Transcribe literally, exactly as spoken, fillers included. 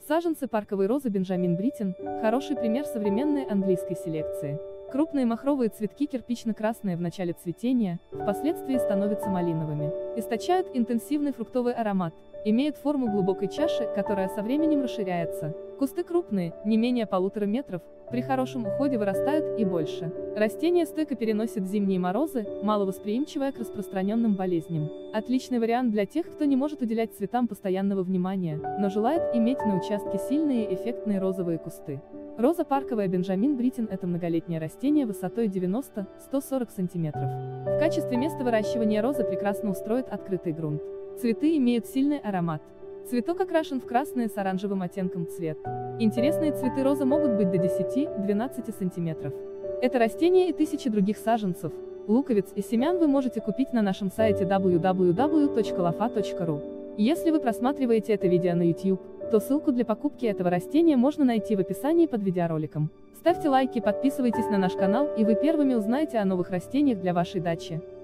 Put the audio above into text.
Саженцы парковой розы Бенджамин Бриттен – хороший пример современной английской селекции. Крупные махровые цветки кирпично-красные в начале цветения, впоследствии становятся малиновыми. Источают интенсивный фруктовый аромат, имеют форму глубокой чаши, которая со временем расширяется. Кусты крупные, не менее полутора метров, при хорошем уходе вырастают и больше. Растение стойко переносит зимние морозы, маловосприимчивое к распространенным болезням. Отличный вариант для тех, кто не может уделять цветам постоянного внимания, но желает иметь на участке сильные эффектные розовые кусты. Роза парковая Бенджамин Бриттен – это многолетнее растение высотой девяносто — сто сорок сантиметров. В качестве места выращивания розы прекрасно устроит открытый грунт. Цветы имеют сильный аромат. Цветок окрашен в красный с оранжевым оттенком цвет. Интересные цветы розы могут быть до десяти — двенадцати сантиметров. Это растение и тысячи других саженцев, луковиц и семян вы можете купить на нашем сайте дабл ю дабл ю дабл ю точка лофа точка ру. Если вы просматриваете это видео на YouTube, то ссылку для покупки этого растения можно найти в описании под видеороликом. Ставьте лайки, подписывайтесь на наш канал, и вы первыми узнаете о новых растениях для вашей дачи.